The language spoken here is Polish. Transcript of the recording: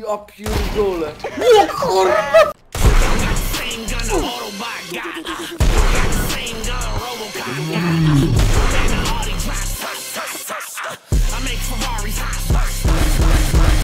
Ja pierdolę. O kurwa! Same gun, auto by God. Same gun, Robocop.